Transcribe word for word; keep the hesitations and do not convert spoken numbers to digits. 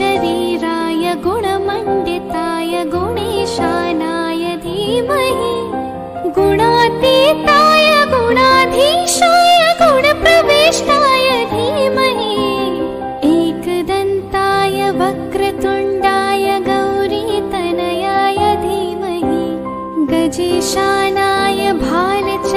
शरीराय गुणमण्डिताय गुणेशानाय धीमहि गुणातीताय गुणाधीशाय गुणप्रविष्टाय धीमहि एकदन्ताय वक्रतुण्डाय गौरीतनयाय धीमहि गजेशानाय भालचन्द्राय